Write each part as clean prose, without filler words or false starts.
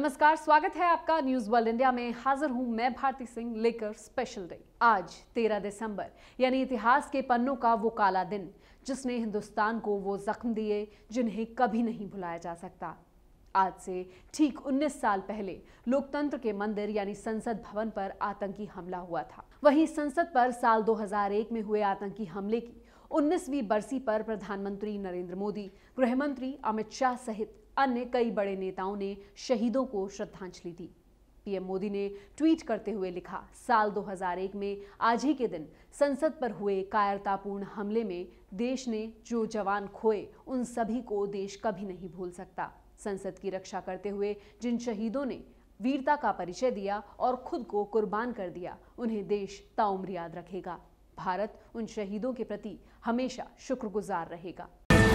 नमस्कार, स्वागत है आपका न्यूज वर्ल्ड इंडिया में। हाजिर हूं मैं भारती सिंह लेकर स्पेशल डे। आज 13 दिसंबर यानी इतिहास के पन्नों का वो काला दिन जिसने हिंदुस्तान को वो जख्म दिए जिन्हें कभी नहीं भुलाया जा सकता। आज से ठीक 19 साल पहले लोकतंत्र के मंदिर यानी संसद भवन पर आतंकी हमला हुआ था। वहीं संसद पर साल 2001 में हुए आतंकी हमले की 19वीं बरसी पर प्रधानमंत्री नरेंद्र मोदी, गृह मंत्री अमित शाह सहित अन्य कई बड़े नेताओं ने शहीदों को श्रद्धांजलि दी। पीएम मोदी ने ट्वीट करते हुए लिखा, साल 2001 में आज ही के दिन संसद पर हुए कायरतापूर्ण हमले में देश ने जो जवान खोए उन सभी को देश कभी नहीं भूल सकता। संसद की रक्षा करते हुए जिन शहीदों ने वीरता का परिचय दिया और खुद को कुर्बान कर दिया, उन्हें देश ताउम्र याद रखेगा। भारत उन शहीदों के प्रति हमेशा शुक्रगुजार रहेगा।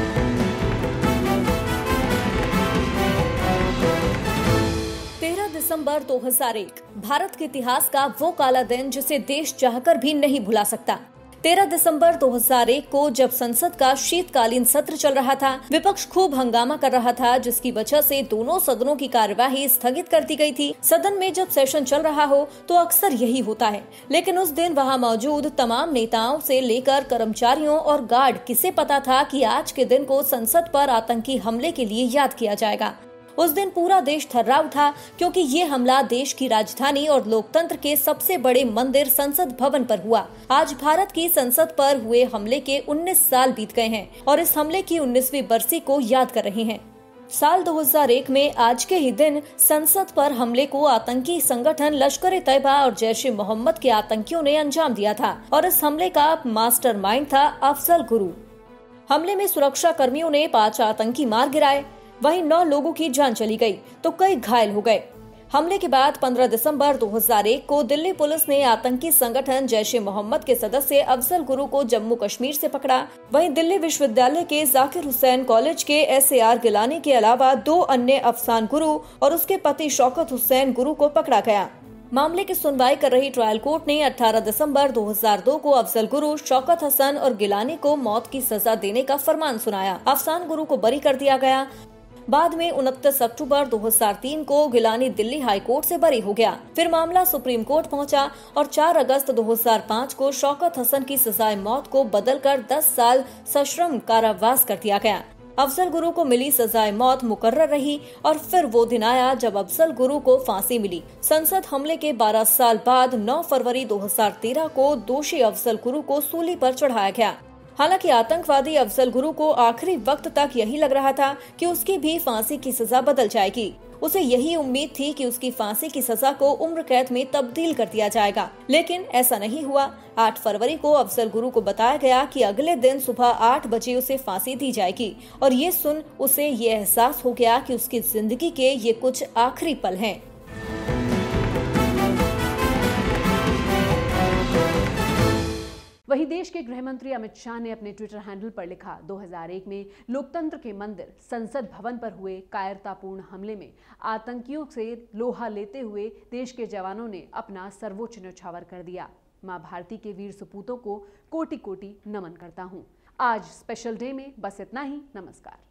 13 दिसंबर 2001 भारत के इतिहास का वो काला दिन जिसे देश चाहकर भी नहीं भुला सकता। 13 दिसंबर 2001 को जब संसद का शीतकालीन सत्र चल रहा था, विपक्ष खूब हंगामा कर रहा था, जिसकी वजह से दोनों सदनों की कार्यवाही स्थगित कर दी गई थी। सदन में जब सेशन चल रहा हो तो अक्सर यही होता है, लेकिन उस दिन वहां मौजूद तमाम नेताओं से लेकर कर्मचारियों और गार्ड किसे पता था कि आज के दिन को संसद पर आतंकी हमले के लिए याद किया जाएगा। उस दिन पूरा देश थर्रा उठा क्योंकि ये हमला देश की राजधानी और लोकतंत्र के सबसे बड़े मंदिर संसद भवन पर हुआ। आज भारत की संसद पर हुए हमले के 19 साल बीत गए हैं और इस हमले की 19वीं बरसी को याद कर रहे हैं। साल 2001 में आज के ही दिन संसद पर हमले को आतंकी संगठन लश्कर-ए-तैयबा और जैश-ए-मोहम्मद के आतंकियों ने अंजाम दिया था और इस हमले का मास्टरमाइंड था अफजल गुरु। हमले में सुरक्षा कर्मियों ने 5 आतंकी मार गिराए, वहीं 9 लोगों की जान चली गई तो कई घायल हो गए। हमले के बाद 15 दिसंबर 2001 को दिल्ली पुलिस ने आतंकी संगठन जैश-ए-मोहम्मद के सदस्य अफजल गुरु को जम्मू कश्मीर से पकड़ा। वहीं दिल्ली विश्वविद्यालय के जाकिर हुसैन कॉलेज के SAR गिलानी के अलावा 2 अन्य अफसान गुरु और उसके पति शौकत हुसैन गुरु को पकड़ा गया। मामले की सुनवाई कर रही ट्रायल कोर्ट ने 18 दिसंबर 2002 को अफजल गुरु, शौकत हसन और गिलानी को मौत की सजा देने का फरमान सुनाया। अफसान गुरु को बरी कर दिया गया। बाद में 29 अक्टूबर 2003 को गिलानी दिल्ली हाई कोर्ट से बरी हो गया। फिर मामला सुप्रीम कोर्ट पहुंचा और 4 अगस्त 2005 को शौकत हसन की सजाए मौत को बदलकर 10 साल सश्रम कारावास कर दिया गया। अफजल गुरु को मिली सजाए मौत मुकर्रर रही और फिर वो दिन आया जब अफजल गुरु को फांसी मिली। संसद हमले के 12 साल बाद 9 फरवरी 2013 को दोषी अफजल गुरु को सूली पर चढ़ाया गया। हालांकि आतंकवादी अफजल गुरु को आखिरी वक्त तक यही लग रहा था कि उसकी भी फांसी की सजा बदल जाएगी। उसे यही उम्मीद थी कि उसकी फांसी की सजा को उम्र कैद में तब्दील कर दिया जाएगा, लेकिन ऐसा नहीं हुआ। 8 फरवरी को अफजल गुरु को बताया गया कि अगले दिन सुबह 8 बजे उसे फांसी दी जाएगी और ये सुन उसे ये एहसास हो गया कि उसकी जिंदगी के ये कुछ आखिरी पल हैं। वहीं देश के गृह मंत्री अमित शाह ने अपने ट्विटर हैंडल पर लिखा, 2001 में लोकतंत्र के मंदिर संसद भवन पर हुए कायरतापूर्ण हमले में आतंकियों से लोहा लेते हुए देश के जवानों ने अपना सर्वोच्च न्यौछावर कर दिया। मां भारती के वीर सपूतों को कोटि कोटि नमन करता हूं। आज स्पेशल डे में बस इतना ही। नमस्कार।